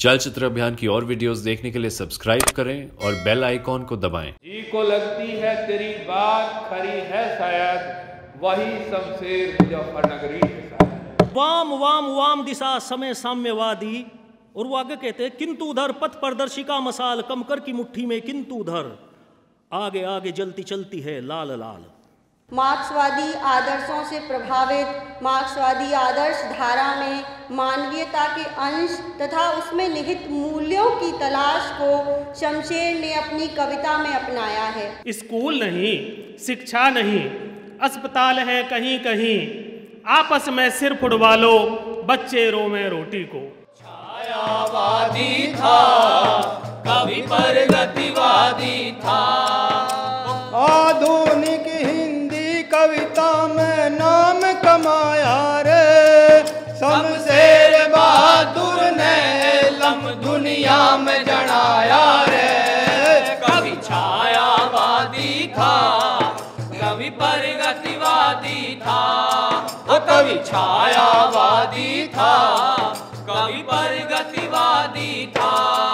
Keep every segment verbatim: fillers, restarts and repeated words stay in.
चलचित्र अभियान की और वीडियोस देखने के लिए सब्सक्राइब करें और बेल आइकॉन को दबाएं। जी को लगती है तेरी बात खरी है शायद, वही शमशेर मुजफ्फरनगरी है शायद। वाम वाम वाम दिशा समय साम्यवादी। और वो आगे कहते हैं किंतु उधर पथ प्रदर्शिका मसाल कमकर की मुट्ठी में किंतु उधर आगे आगे जलती चलती है लाल लाल। मार्क्सवादी आदर्शों से प्रभावित मार्क्सवादी आदर्श धारा में मानवीयता के अंश तथा उसमें निहित मूल्यों की तलाश को शमशेर ने अपनी कविता में अपनाया है। स्कूल नहीं, शिक्षा नहीं, अस्पताल है कहीं कहीं, आपस में सिर फुटवा लो बच्चे रोवे रोटी को। छायावादी था कवि प्रगतिवादी था, आधुनिक हिंदी कविता में नाम कमाया रे शमशेर बहादुर ने इल्म दुनिया में जनाया रे। कवि छायावादी था कवि प्रगतिवादी था, वो कवि छायावादी था कवि प्रगतिवादी था।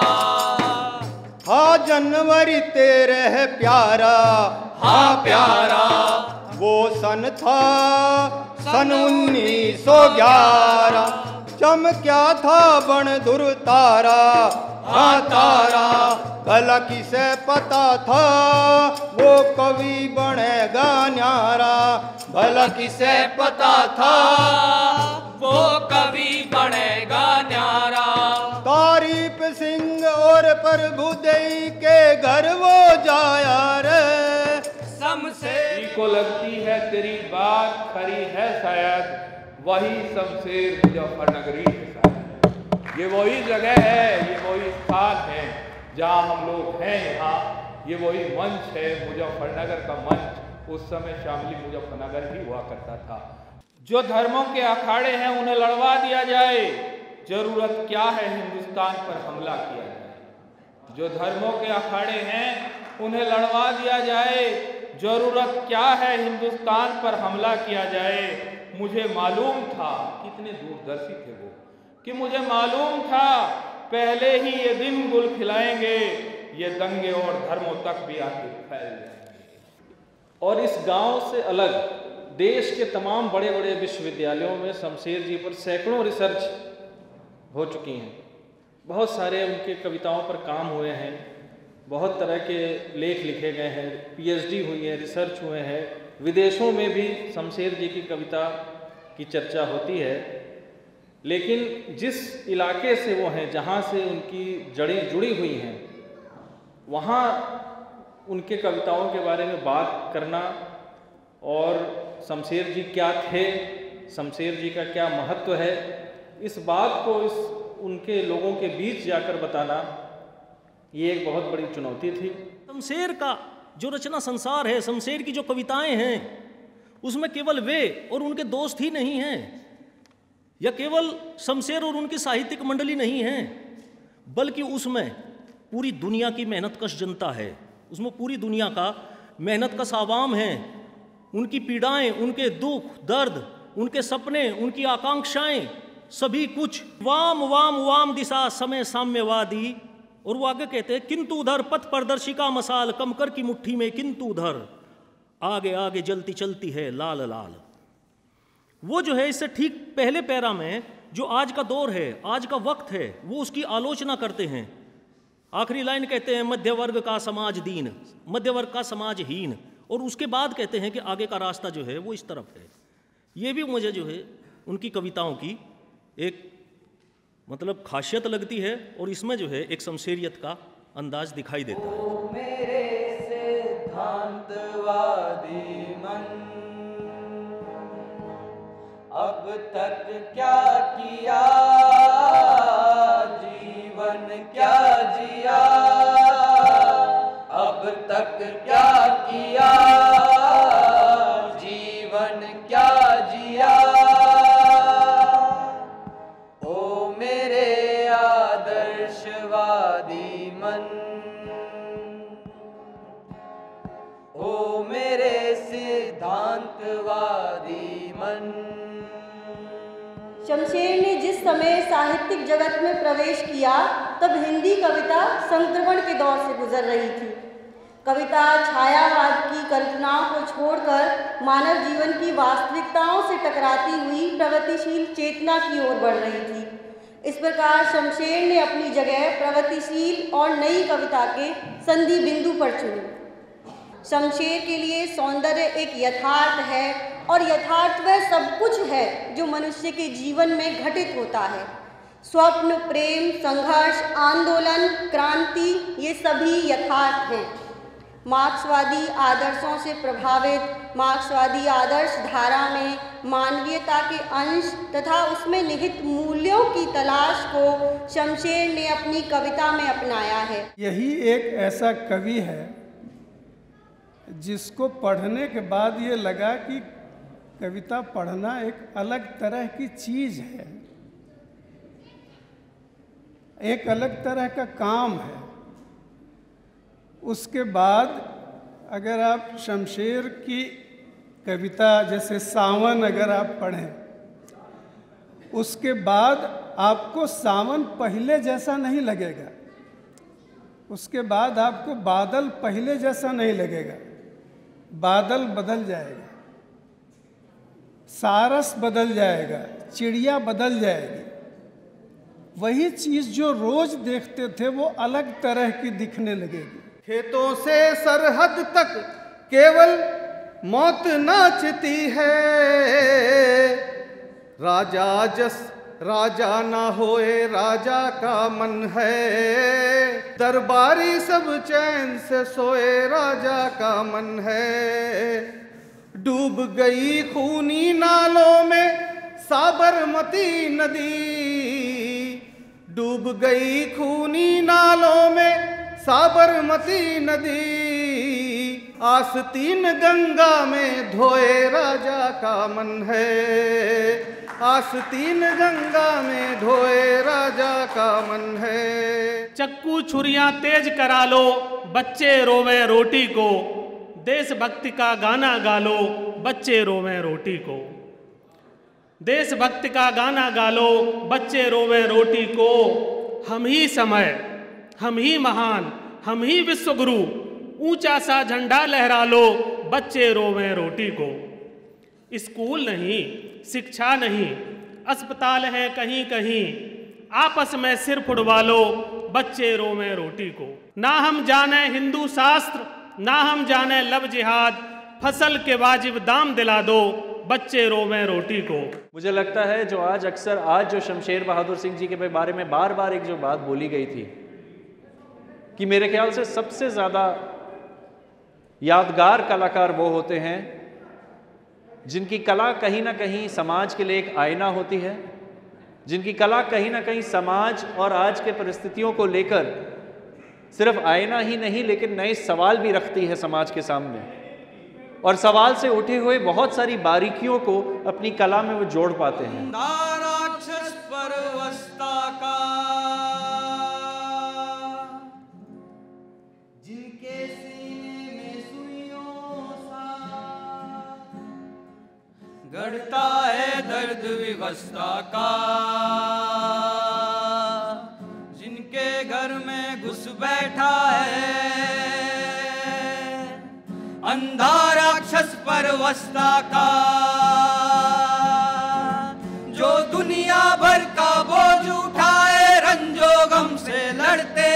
हाँ जनवरी तेरह प्यारा, हाँ प्यारा वो सन था सन उन्नीस सौ ग्यारह, चमक्या था बणधुर तारा, हाँ तारा भला किसे पता था वो कवि बनेगा न्यारा, भला किसे पता था वो कवि बनेगा न्यारा। तारीफ सिंह और प्रभुदेई के घर वो जाया रे शमशेर। जी को लगती है तेरी बात खरी है शायद, वही शमशेर मुजफ्फरनगरी है शायद। ये वही जगह है, ये वही स्थान है जहाँ हम लोग हैं। यहाँ ये वही मंच है, मुजफ्फरनगर का मंच। उस समय शामली मुजफ्फरनगर ही हुआ करता था। जो धर्मों के अखाड़े हैं उन्हें लड़वा दिया जाए, जरूरत क्या है हिंदुस्तान पर हमला किया जाए। जो धर्मों के अखाड़े हैं उन्हें लड़वा दिया जाए, जरूरत क्या है हिंदुस्तान पर हमला किया जाए। मुझे मालूम था, कितने दूरदर्शी थे वो, कि मुझे मालूम था पहले ही ये दिन गुल खिलाएंगे, ये दंगे और धर्मों तक भी आके फैल जाएंगे। और इस गांव से अलग देश के तमाम बड़े बड़े विश्वविद्यालयों में शमशेर जी पर सैकड़ों रिसर्च हो चुकी हैं। बहुत सारे उनके कविताओं पर काम हुए हैं, बहुत तरह के लेख लिखे गए हैं, पीएचडी हुई है, रिसर्च हुए हैं। विदेशों में भी शमशेर जी की कविता की चर्चा होती है। लेकिन जिस इलाके से वो हैं, जहाँ से उनकी जड़ें जुड़ी हुई हैं, वहाँ उनके कविताओं के बारे में बात करना और शमशेर जी क्या थे, शमशेर जी का क्या महत्व है, इस बात को इस उनके लोगों के बीच जाकर बताना, ये एक बहुत बड़ी चुनौती थी। शमशेर का जो रचना संसार है, शमशेर की जो कविताएं हैं, उसमें केवल वे और उनके दोस्त ही नहीं हैं, या केवल शमशेर और उनकी साहित्यिक मंडली नहीं है, बल्कि उसमें पूरी दुनिया की मेहनतकश जनता है। उसमें पूरी दुनिया का मेहनतकश आवाम है। उनकी पीड़ाएं, उनके दुख दर्द, उनके सपने, उनकी आकांक्षाएं, सभी कुछ वाम वाम वाम दिशा समय साम्यवादी। और वो आगे कहते हैं किंतु उधर पथ प्रदर्शिका मसाल कमकर की मुट्ठी में किंतु उधर आगे आगे जलती चलती है लाल लाल। वो जो है इससे ठीक पहले पैरा में जो आज का दौर है, आज का वक्त है, वो उसकी आलोचना करते हैं। आखिरी लाइन कहते हैं मध्य वर्ग का समाज दीन, मध्य वर्ग का समाज हीन। और उसके बाद कहते हैं कि आगे का रास्ता जो है वो इस तरफ है। ये भी मुझे जो है उनकी कविताओं की एक मतलब खासियत लगती है, और इसमें जो है एक शमशेरियत का अंदाज दिखाई देता है। ओ मेरे सिद्धांतवादी मन, अब तक क्या किया जीवन क्या जिया, अब तक क्या किया जीवन क्या जिया। ओ मेरे आदर्शवादी मन, ओ मेरे सिद्धांतवादी मन। शमशेर ने जिस जिस समय साहित्यिक जगत में प्रवेश किया तब हिंदी कविता संक्रमण के दौर से गुजर रही थी। कविता छायावाद की कल्पनाओं को छोड़कर मानव जीवन की वास्तविकताओं से टकराती हुई प्रगतिशील चेतना की ओर बढ़ रही थी। इस प्रकार शमशेर ने अपनी जगह प्रगतिशील और नई कविता के संधि बिंदु पर चुनी। शमशेर के लिए सौंदर्य एक यथार्थ है और यथार्थ वह सब कुछ है जो मनुष्य के जीवन में घटित होता है। स्वप्न, प्रेम, संघर्ष, आंदोलन, क्रांति, ये सभी यथार्थ हैं। मार्क्सवादी आदर्शों से प्रभावित मार्क्सवादी आदर्श धारा में मानवीयता के अंश तथा उसमें निहित मूल्यों की तलाश को शमशेर ने अपनी कविता में अपनाया है। यही एक ऐसा कवि है जिसको पढ़ने के बाद ये लगा कि कविता पढ़ना एक अलग तरह की चीज़ है, एक अलग तरह का काम है। उसके बाद अगर आप शमशेर की कविता जैसे सावन अगर आप पढ़ें, उसके बाद आपको सावन पहले जैसा नहीं लगेगा, उसके बाद आपको बादल पहले जैसा नहीं लगेगा, बादल बदल जाएगा, सारस बदल जाएगा, चिड़िया बदल जाएगी। वही चीज़ जो रोज देखते थे वो अलग तरह की दिखने लगेगी। खेतों से सरहद तक केवल मौत नाचती है, राजा जस राजा ना होए राजा का मन है, दरबारी सब चैन से सोए राजा का मन है। डूब गई खूनी नालों में साबरमती नदी, डूब गई खूनी नालों में साबरमती नदी, आस्तीन गंगा में धोए राजा का मन है, आस्तीन गंगा में धोए राजा का मन है। चक्कू छुरियां तेज करा लो बच्चे रोवे रोटी को, देशभक्ति का गाना गा लो बच्चे रोवे रोटी को, देशभक्ति का गाना गा लो बच्चे रोवे रोटी को। हम ही समय, हम ही महान, हम ही विश्वगुरु, ऊंचा सा झंडा लहरा लो बच्चे रोवे रोटी को। स्कूल नहीं, शिक्षा नहीं, अस्पताल है कहीं कहीं, आपस में सिर फुड़वा लो बच्चे रोवे रोटी को। ना हम जाने हिंदू शास्त्र, ना हम जाने लव जिहाद, फसल के वाजिब दाम दिला दो बच्चे रोवे रोटी को। मुझे लगता है जो आज अक्सर आज जो शमशेर बहादुर सिंह जी के बारे में बार बार एक जो बात बोली गई थी कि मेरे ख्याल से सबसे ज़्यादा यादगार कलाकार वो होते हैं जिनकी कला कहीं ना कहीं समाज के लिए एक आईना होती है, जिनकी कला कहीं ना कहीं समाज और आज के परिस्थितियों को लेकर सिर्फ आईना ही नहीं लेकिन नए सवाल भी रखती है समाज के सामने, और सवाल से उठे हुए बहुत सारी बारीकियों को अपनी कला में वो जोड़ पाते हैं। राक्षस परवस्ता का जिनके सीने में सुइयों सा गढ़ता है दर्द विवस्ता का, जिनके घर में घुस बैठा है अंधा राक्षस परवस्ता का, जो दुनिया भर का बोझ उठाए रंजो गम से लड़ते